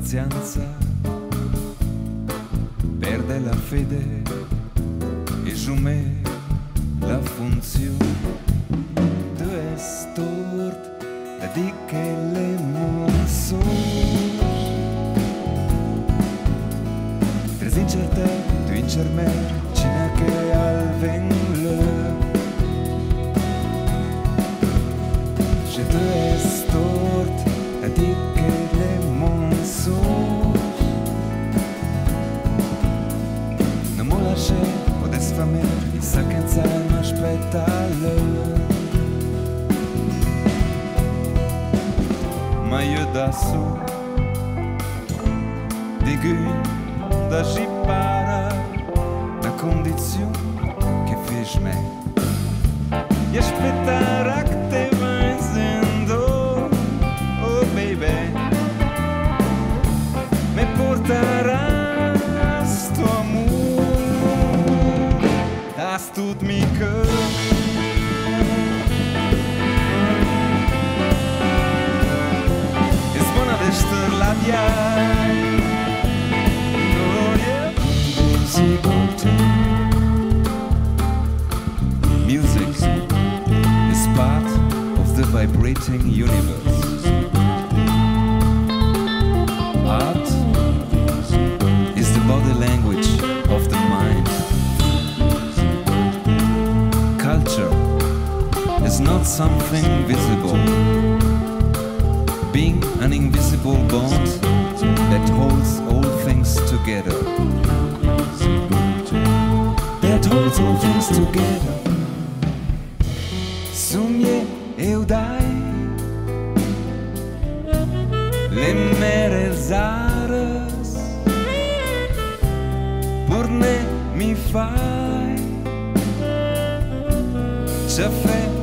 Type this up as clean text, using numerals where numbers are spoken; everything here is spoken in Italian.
pazienza, perde la fede e jamais la funzione. Tu es tort, da dir che le mensonges. Tres incerta, tu incermer, cina che al vengleur. Je te es tort, da dir che le mensonges. Non mo lasce, o desfamer, i sa canza m'aspetta l'heure. Ma io da su, di gün, da ci para, la condizione che fece me. E aspettare che te vai sendo, oh baby, me porterà sto amore, das tut mi cœur. La music is part of the vibrating universe. Art is the body language of the mind. Culture is not something visible, being an invisible bond that holds all things together. That holds all things together. Sumie eudai, le meres ares, purne mi fai, ce fe